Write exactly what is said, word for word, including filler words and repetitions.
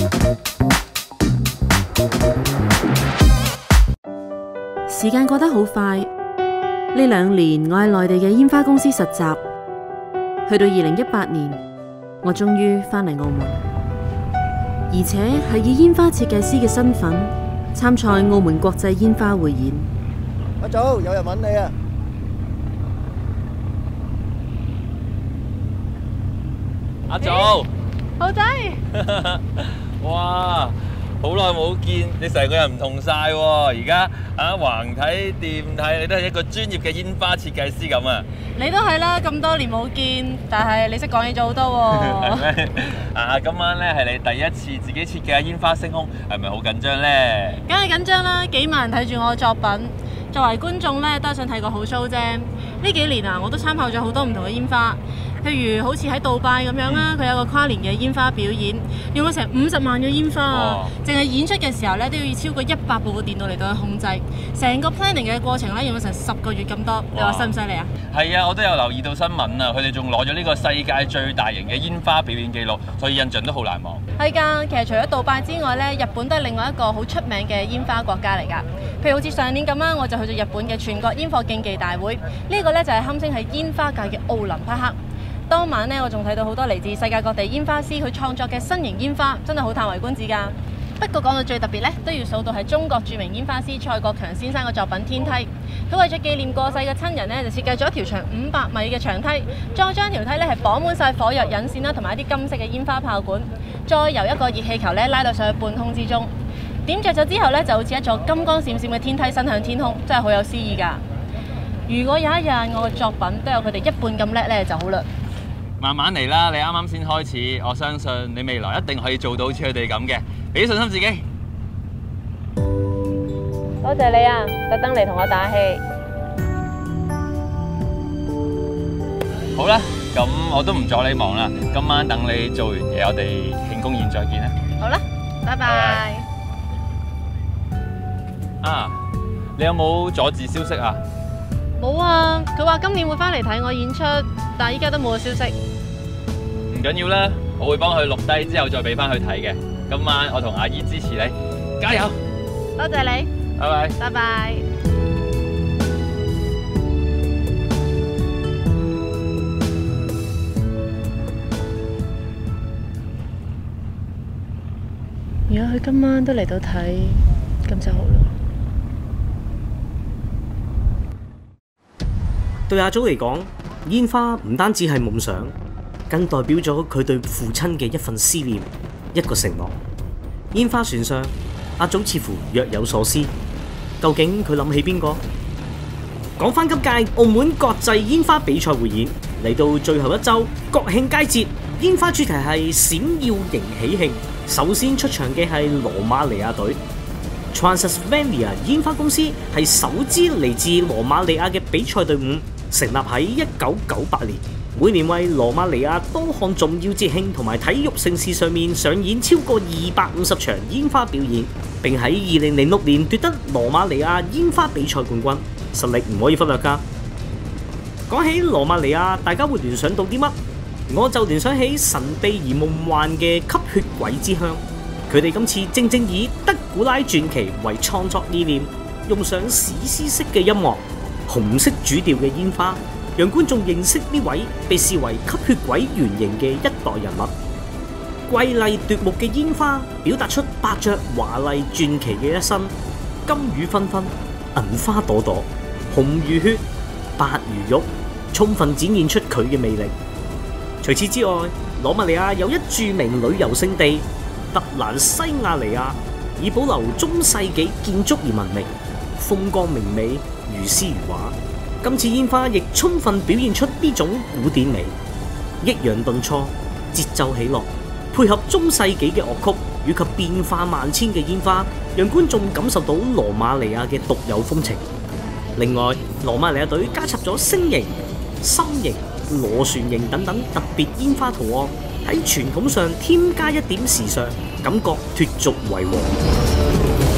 時間過得好快，呢兩年我喺內地嘅煙花公司實習，去到二零一八年，我終於返嚟澳門，而且係以煙花設計師嘅身份參賽澳門國際煙花匯演。 阿祖，有人揾你啊！ 阿祖， 豪仔， 哇！好耐冇見，你成個人唔同晒喎！而家啊，橫睇掂睇，你都係一個專業嘅煙花設計師咁啊！ 你都係啦，咁多年冇見，但係你識講嘢咗好多喎。 係咩？啊，今晚咧係你第一次自己設計嘅煙花升空，係咪好緊張咧？ 梗係緊張啦，幾萬人睇住我嘅作品，作為觀眾咧都係想睇個好 show 啫。呢幾年啊，我都參考咗好多唔同嘅煙花。譬如好似喺杜拜咁樣啦，佢有個跨年嘅煙花表演，用咗成五十萬嘅煙花啊！淨係演出嘅時候咧，都要超過一百部嘅電腦嚟到去控制，成個 planning 嘅過程咧用咗成十個月咁多，你話犀唔犀利啊？ 係啊，我都有留意到新聞啊，佢哋仲攞咗呢個世界最大型嘅煙花表演記錄，所以印象都好難忘。 係㗎，其實除咗杜拜之外咧，日本都係另外一個好出名嘅煙花國家嚟㗎。譬如好似上年咁啦，我就去咗日本嘅全國煙火競技大會，呢個咧就係堪稱係煙花界嘅奧林匹克。當晚呢，我仲睇到好多嚟自世界各地煙花師佢創作嘅新型煙花，真係好歎為觀止㗎。不過講到最特別呢，都要數到係中國著名煙花師蔡國強先生嘅作品《天梯》。佢為咗紀念過世嘅親人呢，就設計咗一條長五百米嘅長梯，再將條梯呢係綁滿晒火藥引線啦，同埋一啲金色嘅煙花炮管，再由一個熱氣球呢拉到上去半空之中。點着咗之後呢，就好似一座金光閃閃嘅天梯伸向天空，真係好有詩意㗎。如果有一日我嘅作品都有佢哋一半咁叻呢，就好啦。 慢慢嚟啦，你啱啱先開始，我相信你未來一定可以做到好似佢哋咁嘅，俾信心自己。 多謝你啊，特登嚟同我打氣。 好啦，咁我都唔阻你忙啦，今晚等你做完嘢，我哋慶功宴再見啦。 好啦，拜拜。 啊，你有冇佐治消息啊？ 冇啊，佢話今年會返嚟睇我演出，但係依家都冇消息。 唔緊要啦，我會幫佢錄低之後再俾翻佢睇嘅。今晚我同阿姨支持你，加油！ 多謝你， 拜拜。 拜拜。如果佢今晚都嚟到睇，咁就好啦。 對阿祖嚟講，煙花唔單止係夢想，更代表咗佢對父親嘅一份思念，一個承諾。煙花船上，阿祖似乎若有所思，究竟佢諗起邊個？講返今屆澳門國際煙花比賽匯演，嚟到最後一週國慶佳節，煙花主題係閃耀迎喜慶。首先出場嘅係羅馬尼亞隊。Transylvania 煙花公司係首支嚟自羅馬尼亞嘅比賽隊伍，成立喺一九九八年，每年為羅馬尼亞多項重要節慶同埋體育盛事上面上演超過二百五十場煙花表演，並喺二零零六年奪得羅馬尼亞煙花比賽冠軍，實力唔可以忽略㗎。講起羅馬尼亞，大家會聯想到啲乜？我就聯想起神秘而夢幻嘅吸血鬼之鄉。佢哋今次正正以德古拉傳奇為創作意念，用上史詩式嘅音樂、紅色主調嘅煙花，讓觀眾認識呢位被視為吸血鬼原型嘅一代人物。瑰麗奪目嘅煙花表達出伯爵華麗傳奇嘅一生，金魚紛紛，銀花朵朵，紅如血，白如玉，充分展現出佢嘅魅力。除此之外，羅馬尼亞有一著名旅遊勝地特蘭西亞尼亞，以保留中世紀建築而聞名，風光明媚，如詩如畫。今次煙花亦充分表現出呢種古典美，抑揚頓挫，節奏起落，配合中世紀嘅樂曲以及變化萬千嘅煙花，讓觀眾感受到羅馬尼亞嘅獨有風情。另外，羅馬尼亞隊加插咗星形、心形、螺旋形等等特別煙花圖案，喺傳統上添加一點時尚，感覺脫俗為和。